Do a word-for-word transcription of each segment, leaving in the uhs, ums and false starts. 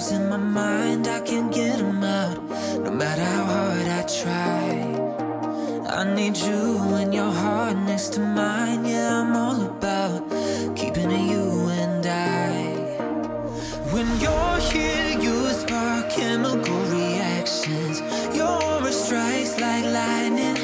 thoughts in my mind, I can't get them out, no matter how hard I try. I need you and your heart next to mine. Yeah, I'm all about keeping it you and I. When you're here, you spark chemical reactions. Your aura strikes like lightning.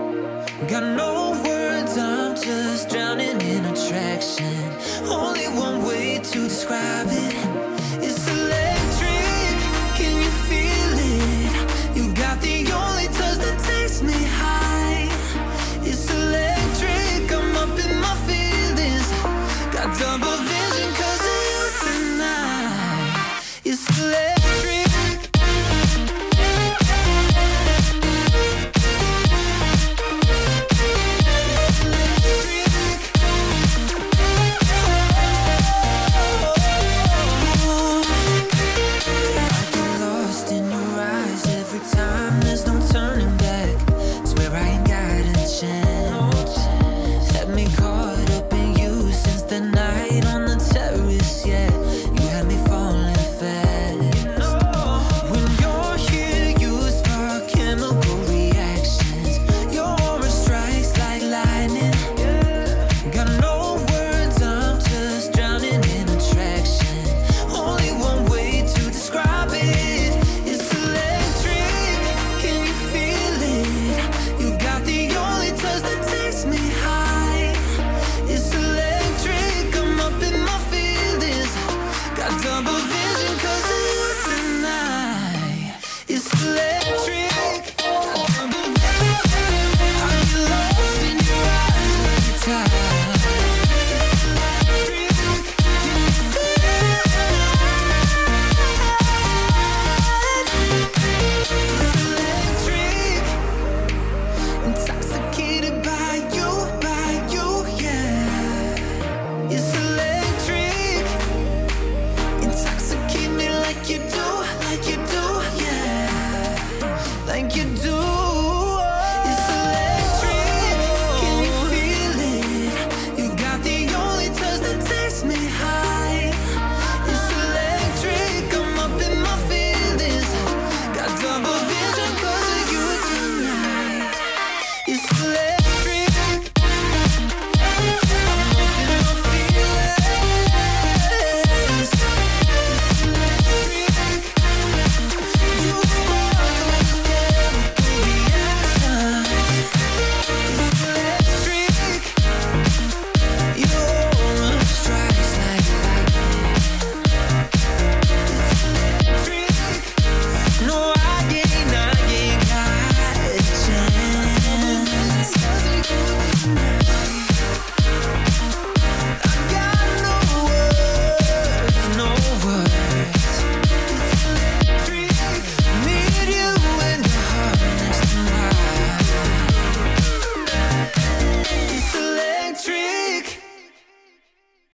Got no words, I'm just drowning in attraction. Only one way to describe it. It's electric, can you feel it? You got the only touch that takes me high. It's electric, I'm up in my feelings. Got double vision cause of you tonight. It's electric. It's